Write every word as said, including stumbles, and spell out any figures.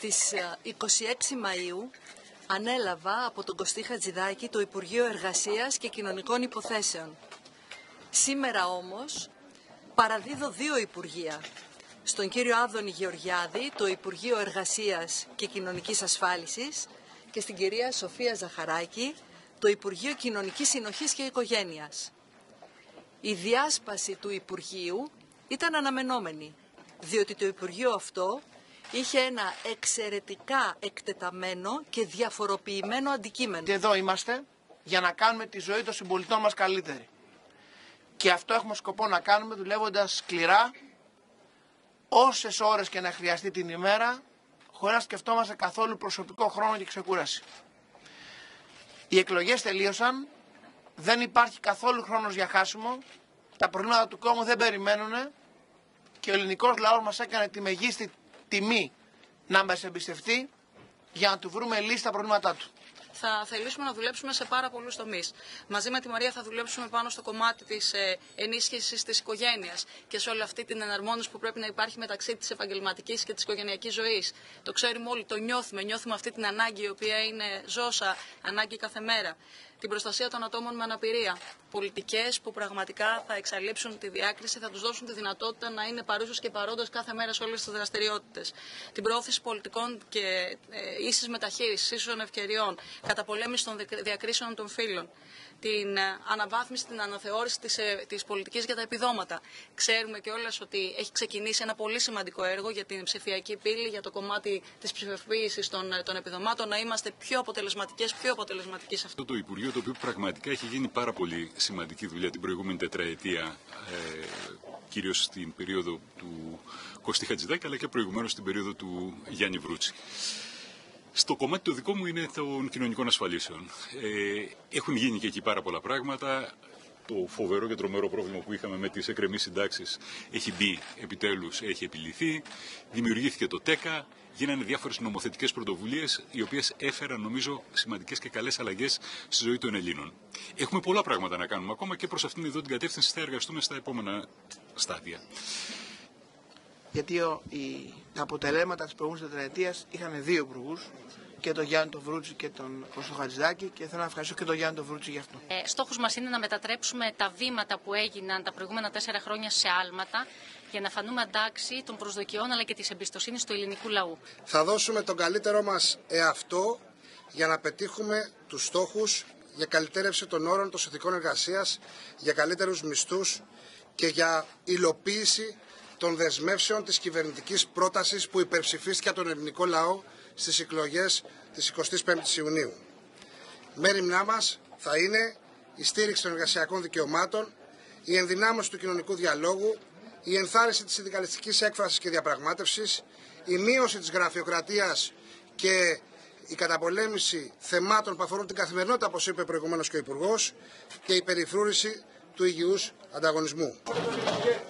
Στις είκοσι έξι Μαΐου ανέλαβα από τον Κωστή Χατζηδάκη το Υπουργείο Εργασίας και Κοινωνικών Υποθέσεων. Σήμερα όμως παραδίδω δύο υπουργεία. Στον κύριο Άδωνη Γεωργιάδη το Υπουργείο Εργασίας και Κοινωνικής Ασφάλισης και στην κυρία Σοφία Ζαχαράκη το Υπουργείο Κοινωνικής Συνοχής και Οικογένειας. Η διάσπαση του Υπουργείου ήταν αναμενόμενη, διότι το Υπουργείο αυτό είχε ένα εξαιρετικά εκτεταμένο και διαφοροποιημένο αντικείμενο. Εδώ είμαστε για να κάνουμε τη ζωή των συμπολιτών μας καλύτερη. Και αυτό έχουμε σκοπό να κάνουμε δουλεύοντας σκληρά, όσες ώρες και να χρειαστεί την ημέρα, χωρίς να σκεφτόμαστε καθόλου προσωπικό χρόνο και ξεκούραση. Οι εκλογές τελείωσαν, δεν υπάρχει καθόλου χρόνος για χάσιμο, τα προβλήματα του κόμμου δεν περιμένουν και ο ελληνικός λαός μας έκανε τη μεγίστη τιμή να μας εμπιστευτεί για να του βρούμε λύση στα προβλήματά του. Θα θελήσουμε να δουλέψουμε σε πάρα πολλούς τομείς. Μαζί με τη Μαρία θα δουλέψουμε πάνω στο κομμάτι της ε, ενίσχυσης της οικογένειας και σε όλη αυτή την εναρμόνιση που πρέπει να υπάρχει μεταξύ της επαγγελματικής και της οικογενειακής ζωής. Το ξέρουμε όλοι, το νιώθουμε. Νιώθουμε αυτή την ανάγκη η οποία είναι ζώσα, ανάγκη κάθε μέρα. Την προστασία των ατόμων με αναπηρία. Πολιτικές που πραγματικά θα εξαλείψουν τη διάκριση, θα τους δώσουν τη δυνατότητα να είναι παρούσες και παρόντες κάθε μέρα σε όλες τις δραστηριότητες. Την προώθηση πολιτικών και ε, ίσης μεταχείρισης, ίσων ευκαιριών, καταπολέμηση των διακρίσεων των φύλων. Την αναβάθμιση, την αναθεώρηση της, της πολιτικής για τα επιδόματα. Ξέρουμε κιόλας ότι έχει ξεκινήσει ένα πολύ σημαντικό έργο για την ψηφιακή πύλη, για το κομμάτι της ψηφιοποίησης των, των επιδομάτων, να είμαστε πιο αποτελεσματικές, πιο αποτελεσματικοί σε αυτό. Αυτό το Υπουργείο, το οποίο πραγματικά έχει γίνει πάρα πολύ σημαντική δουλειά την προηγούμενη τετραετία, ε, κυρίως στην περίοδο του Κωστή Χατζηδάκη, αλλά και προηγουμένως στην περίοδο του Γιάννη Βρούτση. Στο κομμάτι το δικό μου είναι των κοινωνικών ασφαλίσεων. Ε, έχουν γίνει και εκεί πάρα πολλά πράγματα. Το φοβερό και τρομερό πρόβλημα που είχαμε με τις εκκρεμείς συντάξεις έχει μπει επιτέλους, έχει επιλυθεί. Δημιουργήθηκε το ΤΕΚΑ, γίνανε διάφορες νομοθετικές πρωτοβουλίες, οι οποίες έφεραν, νομίζω, σημαντικές και καλές αλλαγές στη ζωή των Ελλήνων. Έχουμε πολλά πράγματα να κάνουμε ακόμα και προς αυτήν εδώ την κατεύθυνση θα εργαστούμε στα επόμενα στάδια. Γιατί ο, οι, τα αποτελέσματα της προηγούμενης τετραετίας είχαν δύο υπουργούς, και τον Γιάννη τον Βρούτση και τον Κωστό Χατζηδάκη, και θέλω να ευχαριστήσω και τον Γιάννη τον Βρούτση γι' αυτό. Ε, στόχος μας είναι να μετατρέψουμε τα βήματα που έγιναν τα προηγούμενα τέσσερα χρόνια σε άλματα για να φανούμε αντάξει των προσδοκιών αλλά και της εμπιστοσύνης του ελληνικού λαού. Θα δώσουμε τον καλύτερό μας εαυτό για να πετύχουμε τους στόχους για καλυτέρευση των όρων των συνθηκών εργασίας, για καλύτερους μισθούς και για υλοποίηση των δεσμεύσεων της κυβερνητικής πρότασης που υπερψηφίστηκε από τον ελληνικό λαό στις εκλογές της εικοστής πέμπτης Ιουνίου. Μέριμνά μας θα είναι η στήριξη των εργασιακών δικαιωμάτων, η ενδυνάμωση του κοινωνικού διαλόγου, η ενθάρρυνση της συνδικαλιστικής έκφρασης και διαπραγμάτευσης, η μείωση της γραφειοκρατίας και η καταπολέμηση θεμάτων που αφορούν την καθημερινότητα, όπως είπε προηγουμένως και ο Υπουργός, και η περιφρούρηση του υγιούς ανταγωνισμού.